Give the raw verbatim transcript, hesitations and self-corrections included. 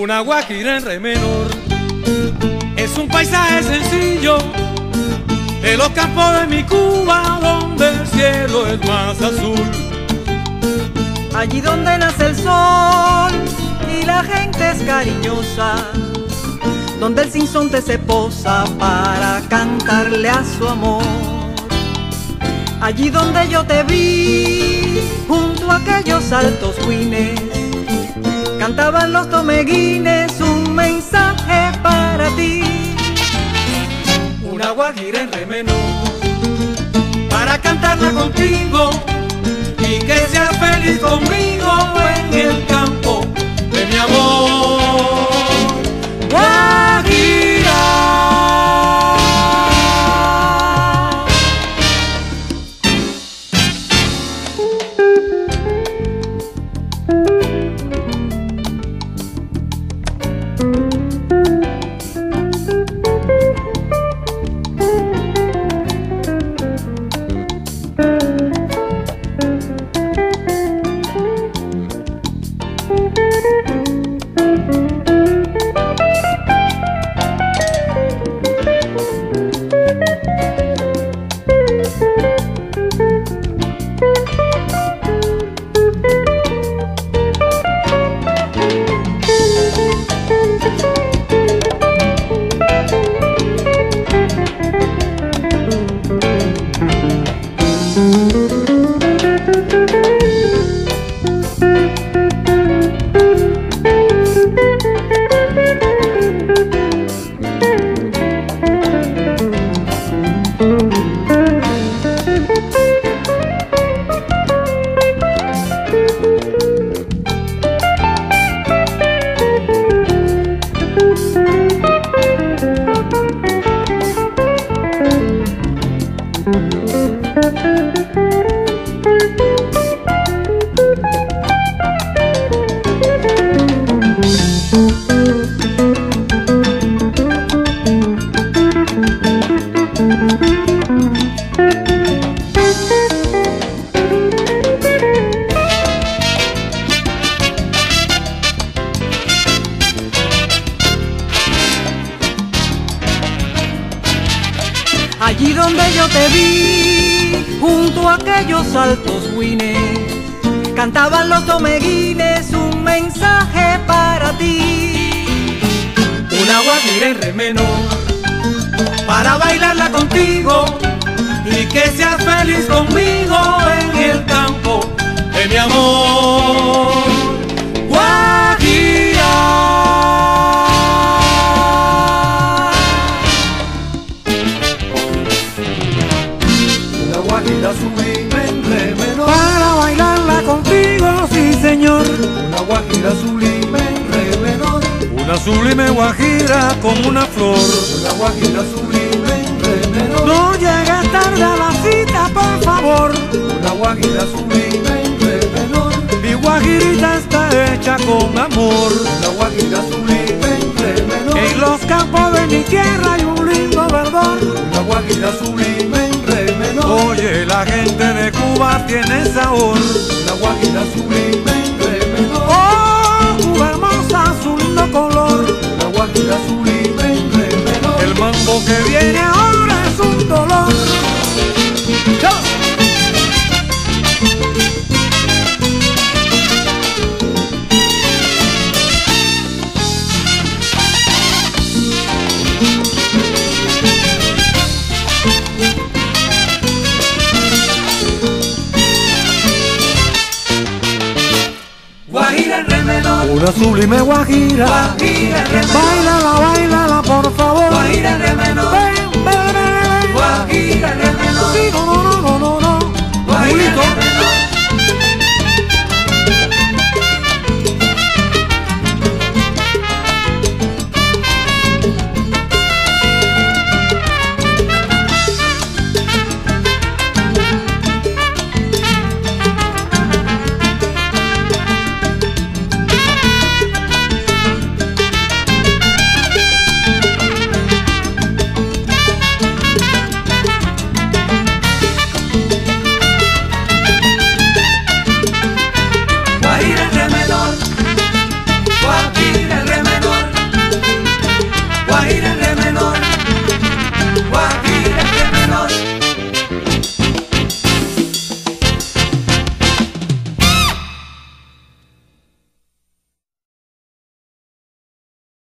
Una guajira en re menor es un paisaje sencillo de los campos de mi Cuba, donde el cielo es más azul. Allí donde nace el sol y la gente es cariñosa, donde el sinsonte se posa para cantarle a su amor. Allí donde yo te vi, junto a aquellos altos huines, cantaban los tomeguines un mensaje para ti. Una guajira en re menor para cantarla contigo y que seas feliz conmigo en el campo de mi amor. Guajira. Allí donde yo te vi, junto a aquellos altos huines, cantaban los tomeguines un mensaje para ti. Una guajira en re menor para bailarla contigo y que seas feliz conmigo en el campo de mi amor. Guajira. Guajira sublime en re menor para bailarla contigo, sí señor. Una guajira sublime en re menor, Una sublime guajira como una flor. una guajira sublime en re menor, No llegues tarde a la cita, por favor. una guajira sublime en re menor, Mi guajirita está hecha con amor. una guajira sublime en re menor, En los campos de mi tierra hay un lindo verdor. una guajira sublime en re menor, Oye, la gente de Cuba tiene sabor. una guajira sublime en re menor, Oh, Cuba hermosa, su lindo color. una guajira sublime en re menor. El mambo que viene ahora es un dolor. ¡Chao! Guajira en re menor, Una sublime guajira. guajira en re menor, Báilala, báilala, por favor.